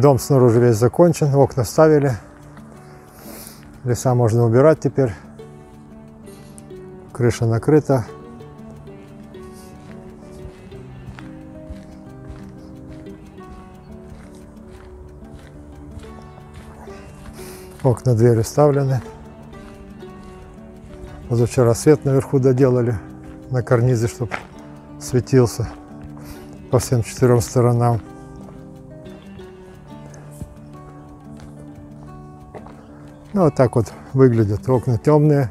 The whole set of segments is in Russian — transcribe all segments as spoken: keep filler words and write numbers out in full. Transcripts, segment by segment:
Дом снаружи весь закончен, окна ставили. Леса можно убирать теперь. Крыша накрыта. Окна, двери вставлены. Позавчера свет наверху доделали на карнизе, чтобы светился по всем четырем сторонам. Ну, вот так вот выглядят. Окна темные,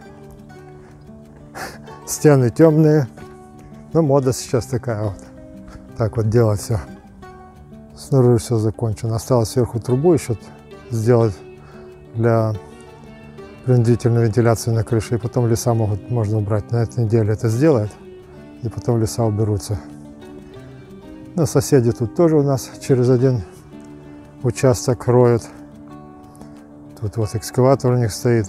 стены темные. Ну, мода сейчас такая вот. Так вот делать все. Снаружи все закончено. Осталось сверху трубу еще сделать для принудительной вентиляции на крыше. И потом леса могут, можно убрать. На этой неделе это сделают. И потом леса уберутся. Ну, соседи тут тоже у нас через один участок роют. Тут вот экскаватор у них стоит.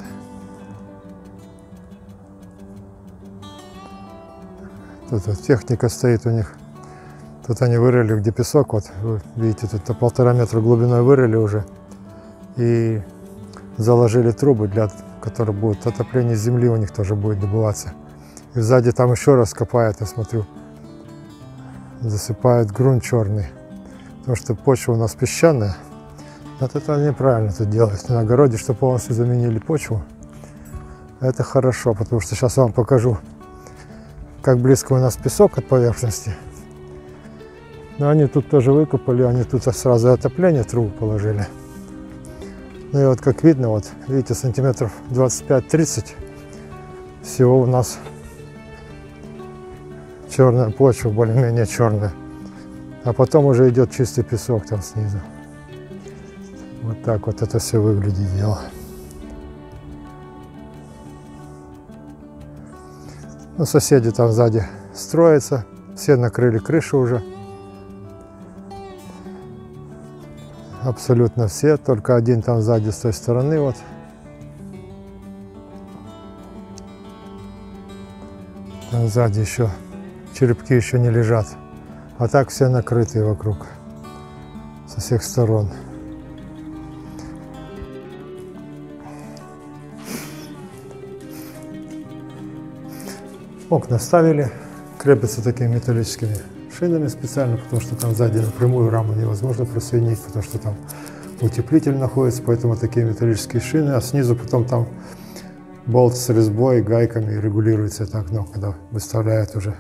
Тут вот техника стоит у них. Тут они вырыли, где песок. Вот, вы видите, тут на полтора метра глубиной вырыли уже. И заложили трубы, для которых будет отопление земли, у них тоже будет добываться. И сзади там еще раз копают, я смотрю. Засыпают грунт черный. Потому что почва у нас песчаная. Вот это неправильно тут делать. На огороде, что полностью заменили почву. Это хорошо, потому что сейчас я вам покажу, как близко у нас песок от поверхности. Но они тут тоже выкопали, они тут сразу отопление трубу положили. Ну и вот как видно, вот видите, сантиметров двадцать пять тридцать всего у нас черная почва, более-менее черная. А потом уже идет чистый песок там снизу. Вот так вот это все выглядит дело. Ну, соседи там сзади строятся, все накрыли крышу уже. Абсолютно все, только один там сзади с той стороны вот. Там сзади еще черепки еще не лежат. А так все накрытые вокруг, со всех сторон. Окна ставили, крепятся такими металлическими шинами специально, потому что там сзади напрямую раму невозможно просоединить, потому что там утеплитель находится, поэтому такие металлические шины, а снизу потом там болт с резьбой, гайками регулируется это окно, когда выставляют уже.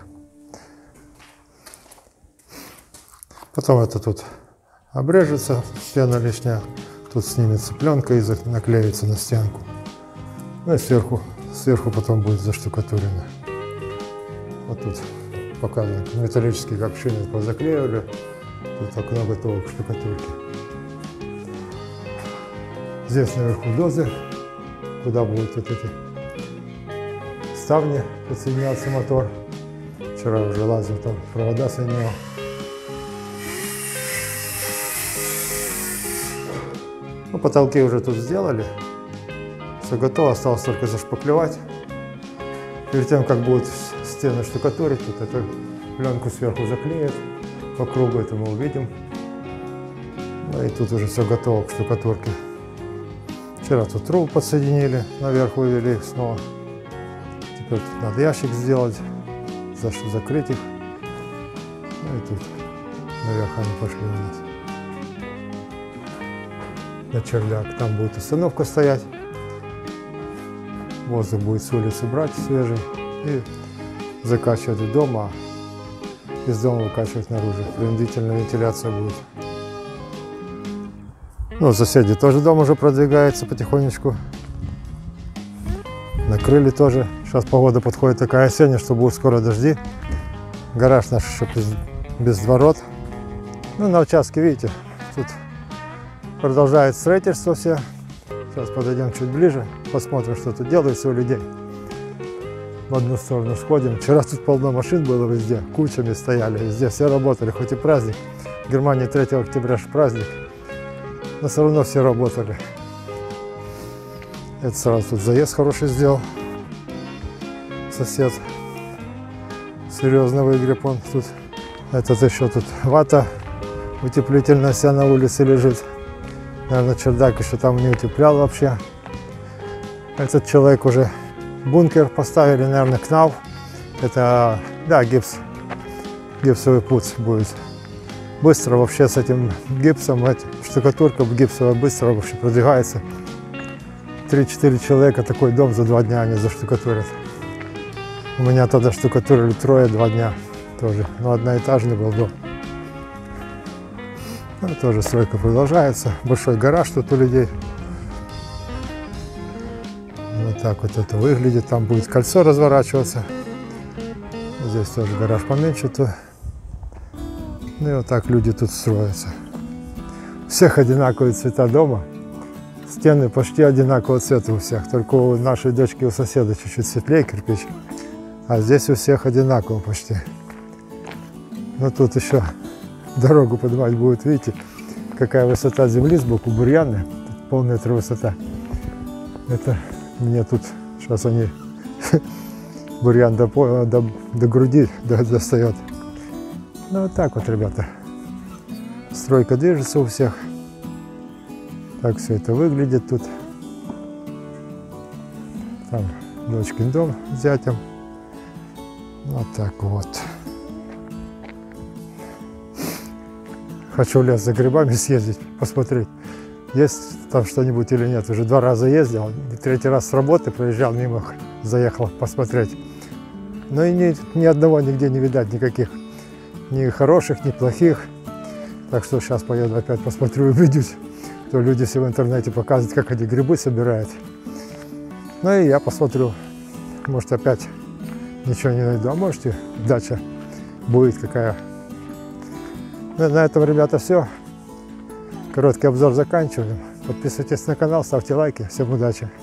Потом это тут обрежется, стена лишняя, тут снимется пленка и наклеится на стенку. Ну и сверху, сверху потом будет заштукатурено. Вот тут показано, металлические как шины позаклеивали, тут окно готово к штукатурке. Здесь наверху дозы, куда будут вот эти ставни, подсоединяться мотор. Вчера уже лазил, там провода соединял. Ну, потолки уже тут сделали, все готово, осталось только зашпаклевать. Перед тем, как будут стены штукатурить, тут эту пленку сверху заклеят, по кругу это мы увидим. Ну и тут уже все готово к штукатурке. Вчера тут трубы подсоединили, наверх вывели их снова. Теперь тут надо ящик сделать, закрыть их. Ну и тут наверх они пошли у нас. На чердак. Там будет установка стоять. Воздух будет с улицы брать свежий и закачивать в дом, а из дома выкачивать наружу. Принудительная вентиляция будет. Ну, соседи тоже дом уже продвигается потихонечку. Накрыли тоже. Сейчас погода подходит такая осенняя, что будут скоро дожди. Гараж наш еще без, без ворот. Ну, на участке, видите, тут продолжает строительство все. Сейчас подойдем чуть ближе, посмотрим, что тут делается у людей. В одну сторону сходим. Вчера тут полно машин было везде, кучами стояли, везде все работали, хоть и праздник. В Германии третьего октября же праздник, но все равно все работали. Это сразу тут заезд хороший сделал. Сосед серьезно выгреб он тут. Этот еще тут вата утеплительная вся на улице лежит. Наверное, чердак еще там не утеплял вообще. Этот человек уже бункер поставили, наверное, КНАУ. Это, да, гипс, гипсовый пуц будет. Быстро вообще с этим гипсом, штукатурка гипсовая быстро вообще продвигается. три-четыре человека такой дом за два дня они заштукатурят. У меня тогда штукатурили трое два дня тоже. Но одноэтажный был дом. Ну, тоже стройка продолжается. Большой гараж тут у людей. Вот так вот это выглядит. Там будет кольцо разворачиваться. Здесь тоже гараж поменьше. То. Ну и вот так люди тут строятся. У всех одинаковые цвета дома. Стены почти одинакового цвета у всех. Только у нашей дочки, у соседа чуть-чуть светлее кирпич. А здесь у всех одинаково почти. Но тут еще дорогу поднимать будет. Видите, какая высота земли сбоку, бурьяны. Тут полметра высота. Это мне тут сейчас они бурьян до, до, до груди достает. Ну вот так вот, ребята. Стройка движется у всех. Так все это выглядит тут. Там дочкин дом с зятем. Вот так вот. Хочу в лес за грибами съездить, посмотреть, есть там что-нибудь или нет. Уже два раза ездил, третий раз с работы проезжал мимо, заехал посмотреть. Но и ни, ни одного нигде не видать, никаких. Ни хороших, ни плохих. Так что сейчас поеду опять посмотрю и убедюсь. То люди все в интернете показывают, как они грибы собирают. Ну и я посмотрю. Может, опять ничего не найду. А может, и дача будет какая. Ну, на этом, ребята, все. Короткий обзор заканчиваем. Подписывайтесь на канал, ставьте лайки. Всем удачи!